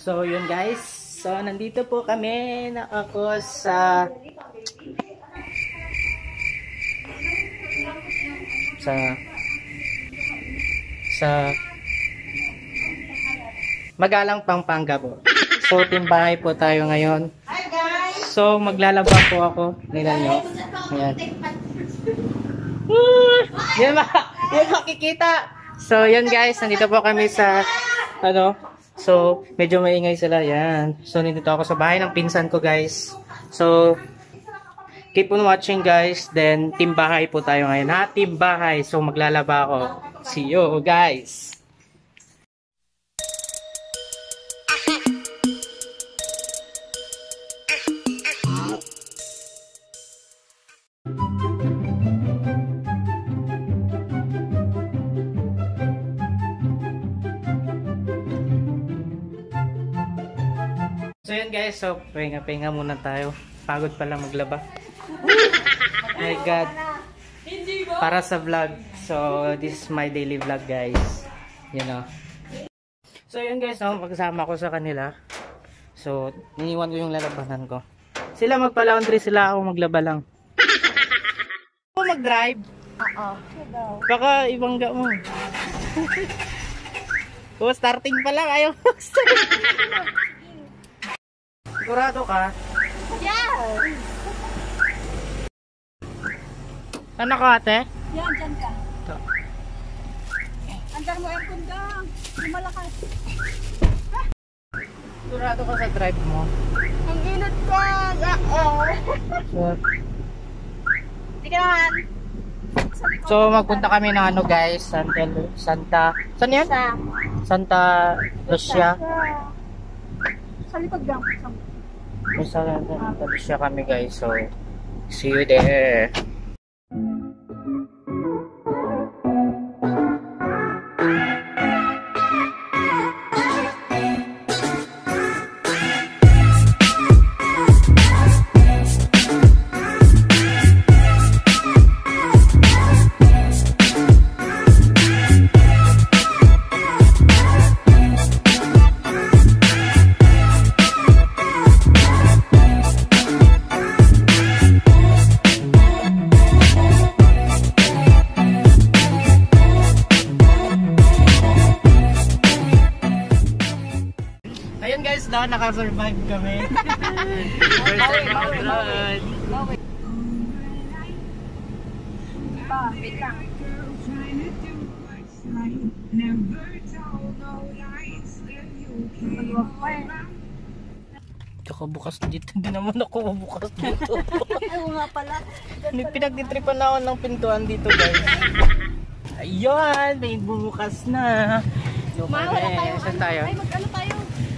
So, yun guys. So, nandito po kami na ako sa Magalang, Pampanga po. So, timbahay po tayo ngayon. So, maglalaba po ako. Tingnan nyo. Ayan. Yan makikita. So, yun guys. Nandito po kami sa so, medyo maingay sila. Yan. So, nandito ako sa bahay ng pinsan ko guys. So, keep on watching guys. Then, timbahay po tayo ngayon. Ha? Timbahay. So, maglalaba ako. See you guys. So yun guys, so pahinga muna tayo. Pagod pala maglaba. Oh my god. Para sa vlog. So this is my daily vlog guys. You know. So yun guys, magsama ko sa kanila. So niniwan ko yung lalabanan ko. Sila magpa-laundry, sila ako maglaba lang. Ako mag-drive? Oo. Baka ibangga mo. Oh, starting pa lang, ayaw. Sigurado ka? Yeah! Saan ka ate? Yan, dyan ka. Ito. Andar mo aircon ka. Lumalakas. Sigurado ka sa drive mo? Ang init ka. Sure. Sige naman. So magpunta kami ng guys, saan yan? Santa Lucia. Sa likod lang. Sa Santa Lucia kami guys, so see you there. Ayun guys, nakasurvive kami. First time abroad. Wait lang. Tsaka bukas dito, hindi naman ako bukas dito. Ay, nga pala. May pinagtitripan na ako ng pintuan dito guys. Ayun, may bukas na. Ma, wala tayo. Saan tayo? Ay, mag-ano tayo?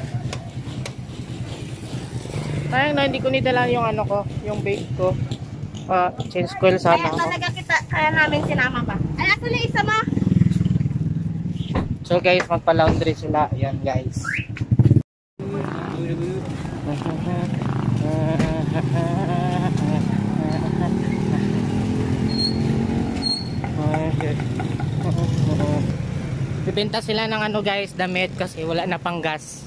Sayang na, hindi ko nidala yung yung bake ko. Change coil sana Kaya ako. talaga kaya namin sinama pa. Ay, actually, isa ma. So guys, magpa-laundry sila. Ayan guys. Bibenta sila ng guys, damit kasi wala na pang gas.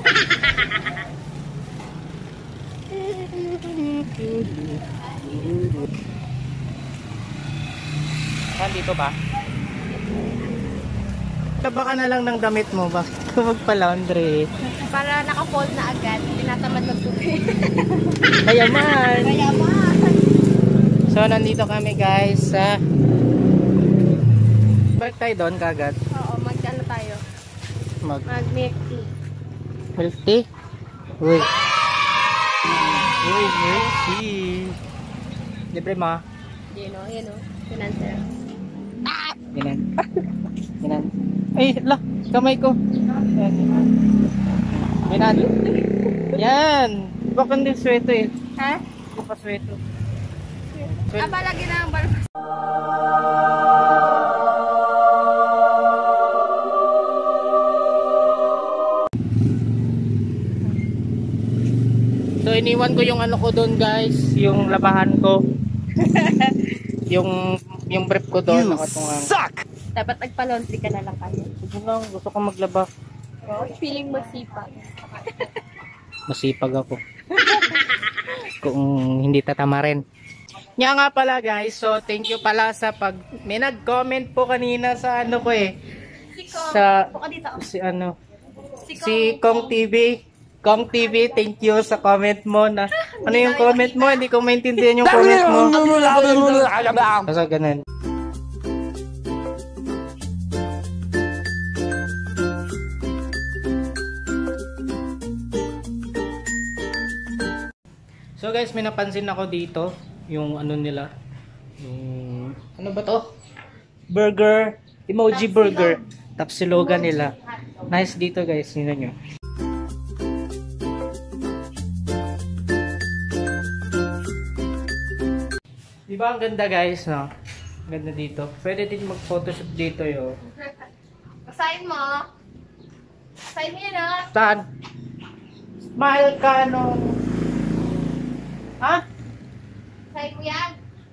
Dito ba? Taba ka na lang ng damit mo ba? Magpa-laundry. Para naka-fold na agad. Tinatamad ng tubig. Mayaman! Mayaman! So, nandito kami guys sa balik tayo doon kagad. Oo, mag-ano tayo? Mag-milk tea. Milk tea? Uy. Uy, milk tea. Libre mo? Yun o. Financer. Ginan. Ginan. Ay, lah, kamay ko. Ginan. Yan. Baka hindi sweto eh. Ha? Baka sweto. Balagi na ang barba. So iniwan ko yung ko doon guys, yung labahan ko. yung brief ko doon, nakatungan. Dapat nagpa-laundry ka na lang kayo. Sige lang, gusto ko maglaba. Feeling masipag. Masipag ako. Kung hindi tatama rin. Nga nga pala guys, so thank you pala sa may nag-comment po kanina sa ano ko eh. Si Kong TV. Kong TV, thank you sa comment mo na. Ano yung comment mo? Hindi ko maintindihan yung comment mo. Basta ganun. So guys, may napansin ako dito. Yung ano nila. Yung, ano ba to? Burger. Emoji burger. Tapsilogan nila. Nice dito guys. Yun nyo. Diba ang ganda guys, no? Ganda dito. Pwede din mag-photoshoot dito yo. Sign mo. Sign mo yun ah. Saan? Smile ka nung... Ha? Sign mo yan.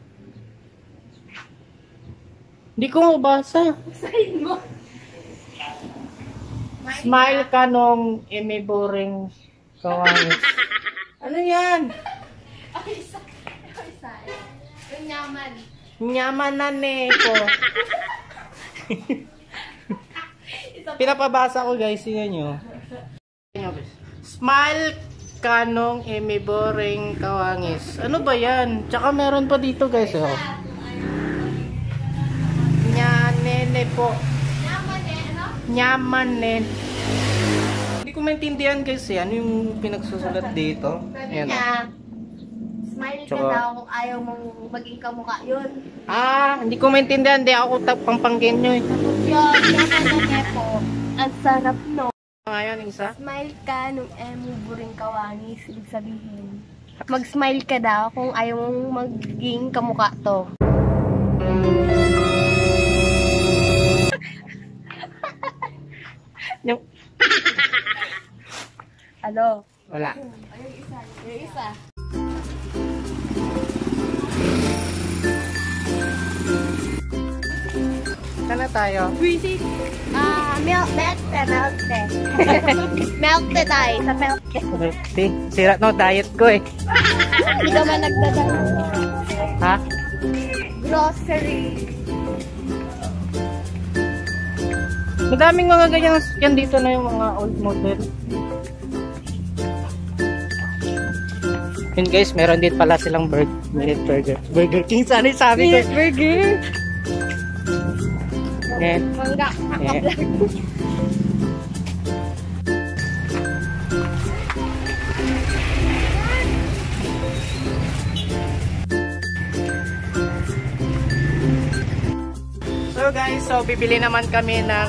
Hindi ko mabasa. Sign mo. Smile ka nung boring kawangis. Ano yan? Ay, isa. Yung nyaman. Nyaman na neko. Pinapabasa ko guys, yun nyo. Smile ka nung boring kawangis. Ano ba yan? Tsaka meron pa dito guys. Oh. Nyanene po. Nyaman Hindi ko maintindihan guys eh. Ano yung pinagsusulat dito? Ayan. Smile ka daw kung ayaw mong maging kamukha yun. Hindi ko maintindihan. Hindi ako pangpangkin nyo eh. Yun, yan po. Ang sarap no. Ngayon, isa? Smile ka nung buring kawangis. Ibig sabihin. Mag-smile ka daw kung ayaw mong maging kamukha to. Yung... Ano? Wala. Yung isa. Sana tayo. Breezy. Milk tea. Milk tea tayo. Sa milk tea. Sira no, diet ko eh. Hindi ka man nagdadala. Ha? Grocery. Madaming mga ganyang yan dito na yung mga old model. Yun guys, meron din pala silang burger. Burger King, sana yung sabi ko. Burger. Mangga. So guys, bibili naman kami ng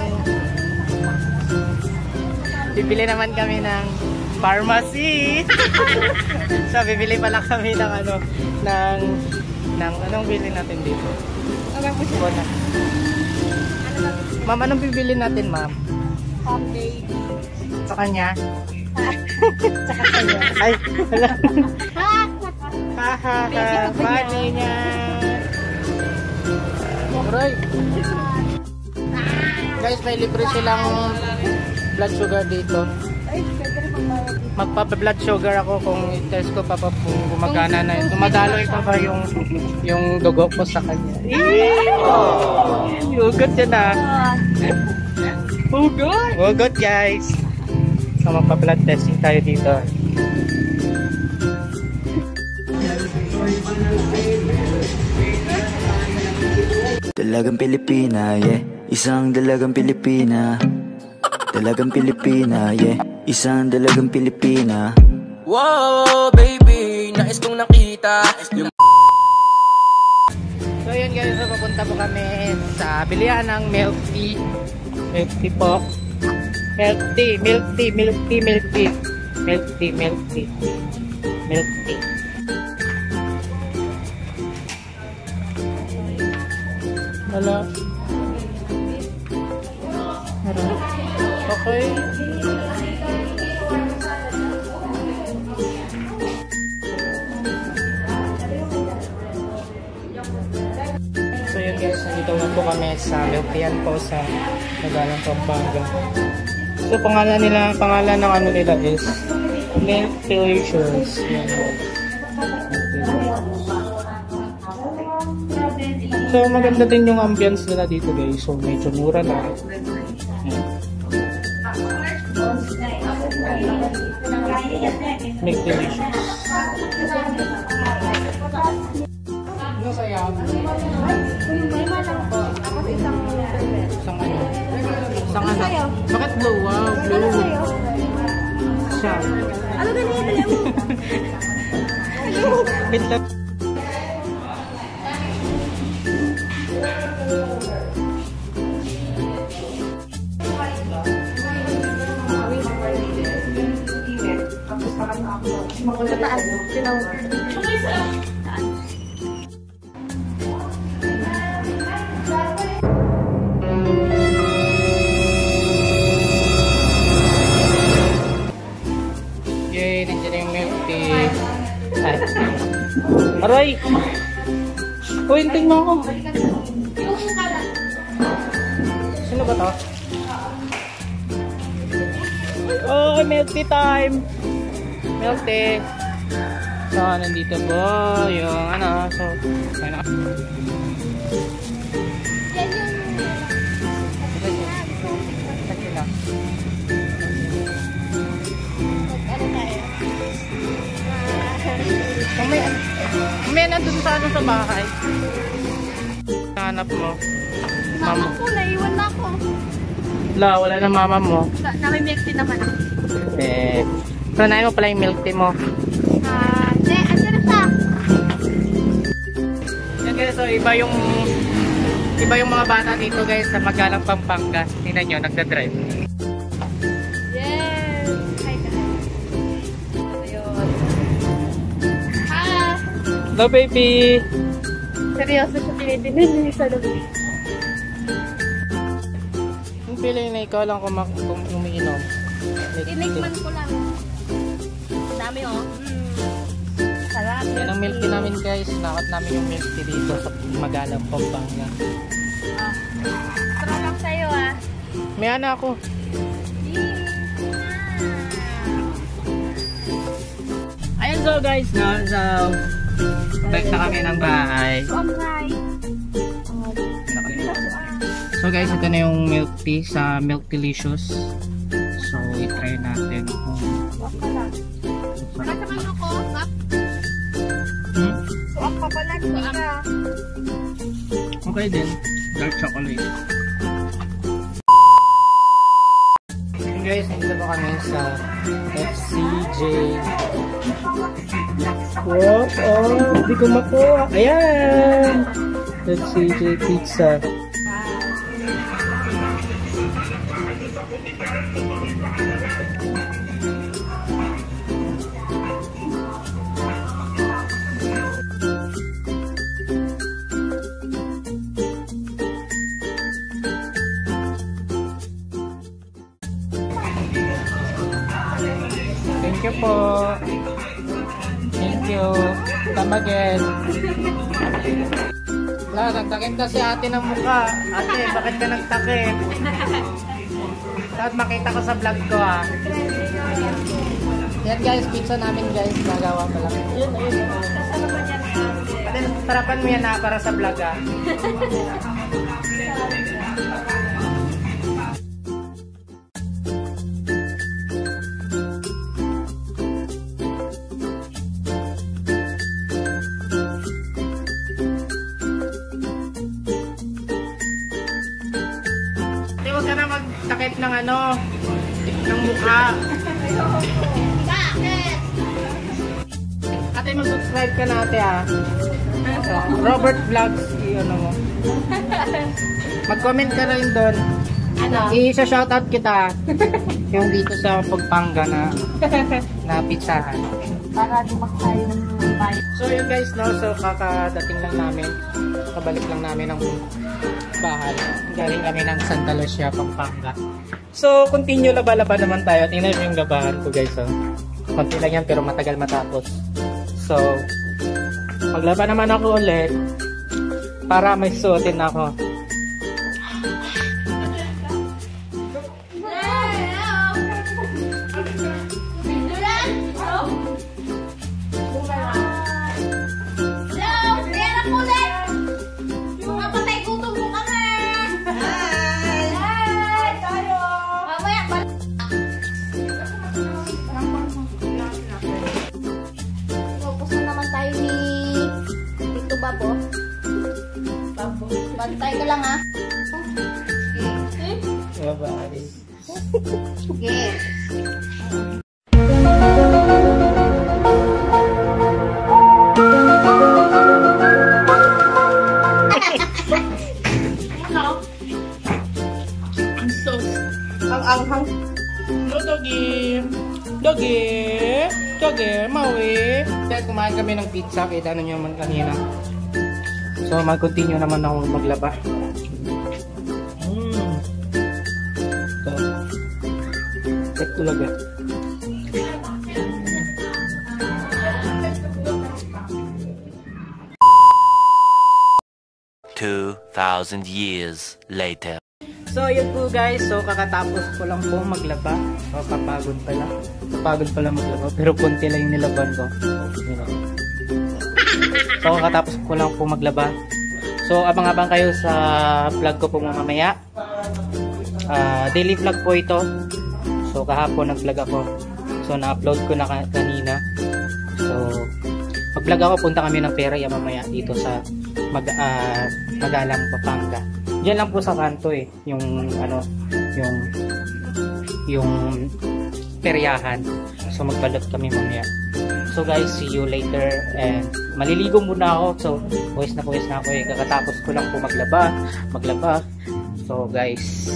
pharmacy. So bibili pala kami ng anong bili natin dito? Ma'am, anong bibili natin, ma'am? Baby. Sa kanya? Sa kanya. Ay, wala. Hahaha, funny niya. Aray. Guys, may libre silang blood sugar dito. Magpa-blood sugar ako kung i-test ko pa kung gumagana na yun. Dumadaloy pa ba yung dugo ko sa kanya. Hugot yan ah. Hugot guys. So magpa-blood testing tayo dito. Dalagang Pilipina, yeah. Isang dalagang Pilipina. Dalagang Pilipina, yeah. Isang dalagang Pilipina. Wow, baby, nais kong nakita yung... So yun guys, so papunta po kami sa bilihan ng milk tea. Milk tea po. Milk tea, milk tea, milk tea, milk tea. Milk tea, milk tea. Milk tea. Wala. Meron. Okay. So yun guys, nandito na po kami sa Milpian po sa Nagalang Pampanga. So Ito pangalan ng ano nila is Milk Delicious. So maganda din yung ambience nila dito guys. So medyo mura na. Milk Delicious. Ano saya? Isang ano? Bakit blue? Wow, blue. Siya. Ano ganito? Wait lang. Sa taas. Yay, nandiyan na yung milk tea. Ay. Aray! Uy, hintayin mo ako. Sino ba to? Oh, milk tea time! Milk tea. So, nandito po yung ano. So, ano. May nandun sa ano sa bahay. Hanap mo. Mama ko, naiwan na ako. Wala na mama mo. Nami-milk tea naman ako. So, nahin mo pala yung milk tea mo. Hindi, andyan siya. Yan guys, so iba yung mga bata dito guys sa Magalang, Pampanga. Tingnan nyo, nagdadrive. Yes! Hi guys. Ayun. Hi! Hello baby! Seryoso siya tinitingnan sa loob. Yung feeling na ikaw lang kung umiinom. Inikman ko lang. Dami oh. Sarap. Yan ang milk tea namin guys. Nakot namin yung milk tea dito sa Magalang, Pampanga. Tara lang sa'yo ah. May ana ako. Ayun so guys, no? So, balik na kami ng bahay. So guys, ito na yung milk tea sa Milk Delicious. So, i-try natin kung okay din. Dark chocolate. So guys, nandito pa kami sa FCJ. What? Oh, hindi ko makuha. Ayan! FCJ Pizza. Thank you po. Thank you. Come again. Nagtakip kasi ate ng mukha. Ate, bakit ka nagtakip? Dapat makita ko sa vlog ko ah. Yan guys, pizza namin guys. Nagawa pa lang. Yun. Ate, tarapan mo yan na para sa vlog ah. Huwag ka na magtakip ng ano, ng mukha. Ate, mag-subscribe ka na ate ah. So, Robert Vlogs, ano mo. Mag-comment ka rin doon. Ano? I-shoutout kita. Yung dito sa Pampanga na pizzahan. Para dumak tayo ng bahay. So yun guys, no? So kakadating lang namin. Kabalik lang namin ng bahay. Galing kami ng Santa Lucia, Pampanga. So continue, laba-laba naman tayo. Tingnan nyo yung labahan ko guys. Oh. Konti lang yan pero matagal matapos. So maglaba naman ako ulit para may suotin ako. Bantay ka lang ha. Bye-bye. Sige. Ang anghang. Dogi, Maui. Dahil kumain kami ng pizza, kita nyo naman kanina. So, mag-continue naman ako maglaba. Ito. Check talaga. years later. So, yun po guys. So, kakatapos ko lang po maglaba. So, kapagod pala. Kapagod pala maglaba. Pero konti lang yung nilaban ko. So, kakatapos ko lang po maglaba. So, abang-abang kayo sa vlog ko po mamaya. Daily vlog po ito. So, kahapon nag-vlog ako. So, na-upload ko na kanina. So, mag-vlog ako. Punta kami ng Peria mamaya dito sa Magalang, Pampanga. Diyan lang po sa kanto eh. Yung peryahan. So, magbalot kami mamaya. So, guys, see you later. And maliligo muna ako. So, buwis na ako eh. Kakatapos ko lang po maglaba. So, guys,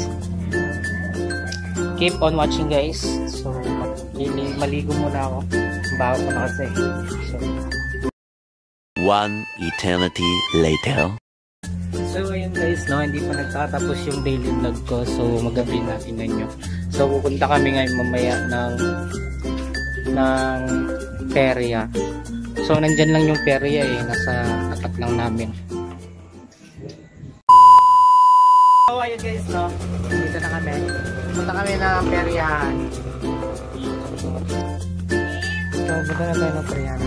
keep on watching guys. So, maligo muna ako. Baho ko na kasi. So, one eternity later. So, ayun guys, no, hindi pa nagtatapos yung daily vlog ko. So, magabi natin nyo. So, pupunta kami ngayon mamaya ng Peria. So, nandyan lang yung Peria eh. Nasa tapat lang namin. So, ayun guys, no. Dito na kami. Punta kami ng Periahan. So, punta na tayo ng Periahan.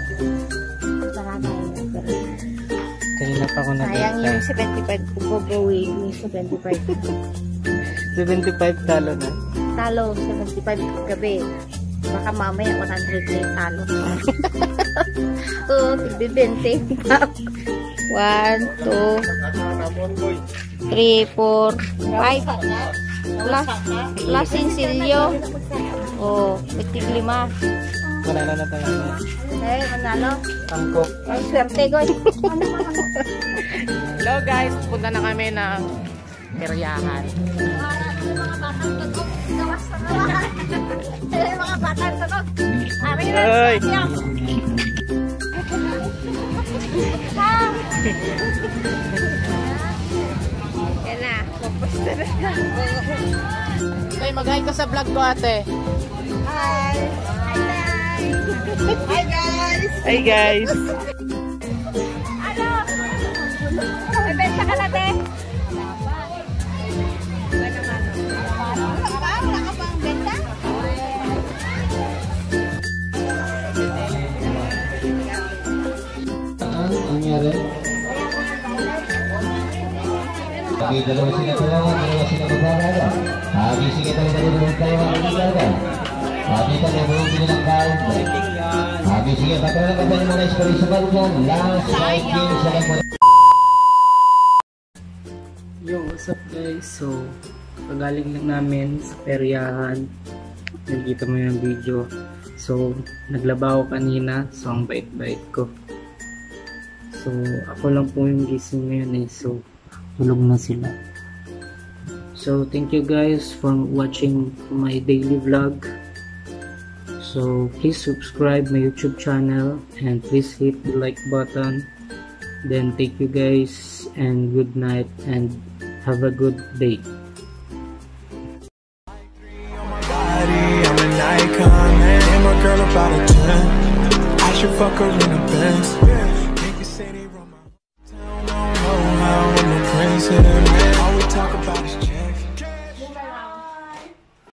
Kanina pa ako sayang yung 75 ko gawin. Yung 75. 75 talo na. Talo, 75 gabi. Baka mamaya 100 na yung talo. Oo, tigbi 20. 1, 2, 3, 4, 5. Plus sinsilyo. Oh, mitig 5. Manalo na tayo na. Eh, manalo. Tangkok. Ay, swerte ko. Hello guys, punta na kami ng Periahan. Mga batang sagot. Ay! Yan na, maposta na ka. Okay, mag-hi ka sa vlog ko ate. Hi! Hi guys! Hi guys! Ano? May benta ka na, te? Wala ka pang benta? Bagi dalawa sila tawagan, dalawa sila magbabala. Bagi sige dalawa tawagan magbabala. Bagi dalawa ng kain. Bagi sige patawagan ka ng mga espiritu sa balugan. Last fight game sa laban. Yo, what's up guys? So, pagaling lang namin sa Periahan. Nakikita mo yung video. So, naglaba ako kanina. So, ang bait-bait ko. So, ako lang po yung gising ngayon eh. So, tulog na sila. So, thank you guys for watching my daily vlog. So, please subscribe my YouTube channel and please hit the like button. Then, thank you guys and good night and have a good day. I'm an icon, man. And my girl about a 10. I should fuck her in a Benz.